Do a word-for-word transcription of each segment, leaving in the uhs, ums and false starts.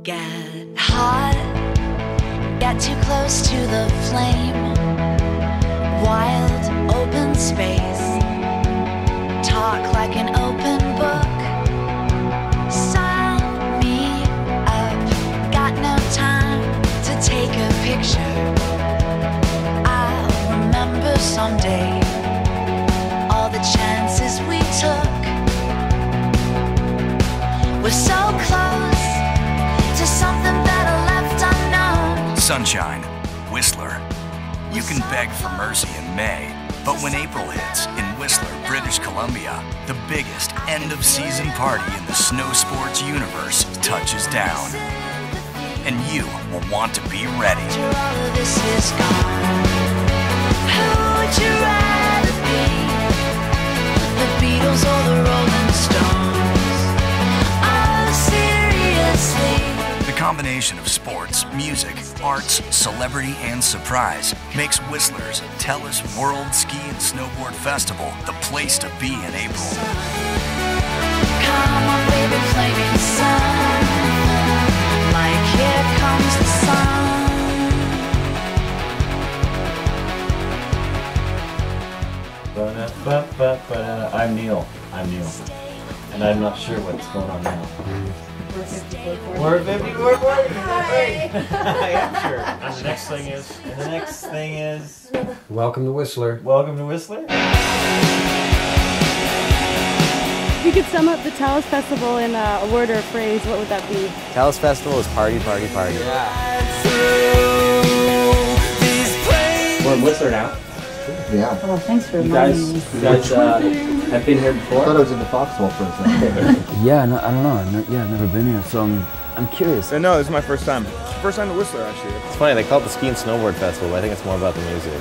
Get hot, get too close to the flame. Wild, open space. Talk like an open book. Sign me up. Got no time to take a picture. I'll remember someday all the chances we took. We're so close to something better left unknown. Sunshine, Whistler. You can beg for mercy in May, but when April hits in Whistler, British Columbia, the biggest end-of-season party in the snow sports universe touches down. And you will want to be ready. After all of this is gone, who would you rather be? The Beatles or the Rolling Stones? Oh, seriously. The combination of sports, music, arts, celebrity, and surprise makes Whistler's TELUS World Ski and Snowboard Festival the place to be in April. Come on, baby, play me the sun. Like here comes the sun. Ba-da-ba-ba-ba-da. I'm Neil. I'm Neil. And I'm not sure what's going on now. We're fifty-four forty. Hi. I am sure. And the next thing is. And the next thing is. Welcome to Whistler. Welcome to Whistler. If you could sum up the TELUS Festival in a, a word or a phrase, what would that be? TELUS Festival is party, party, party. Yeah. We're in Whistler now. Yeah. Oh, thanks for You guys, you guys uh, have been here before? I thought I was in the foxhole for a second. Yeah, no, I don't know. I've ne yeah, I've never been here, so I'm, I'm curious. Uh, no, this is my first time. First time to Whistler, actually. It's funny, they call it the Ski and Snowboard Festival, but I think it's more about the music.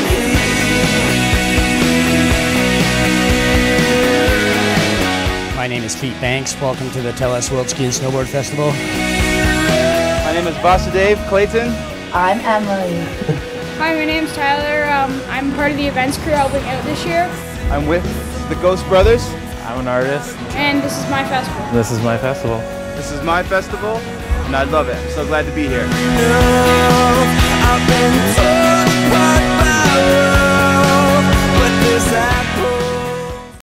My name is Pete Banks. Welcome to the TELUS World Ski and Snowboard Festival. My name is Vasudev Clayton. I'm Emily. Hi, my name's Tyler. Um, I'm part of the events crew helping out this year. I'm with the Ghost Brothers. I'm an artist. And this is my festival. This is my festival. This is my festival, and I love it. I'm so glad to be here. I've been torn apart by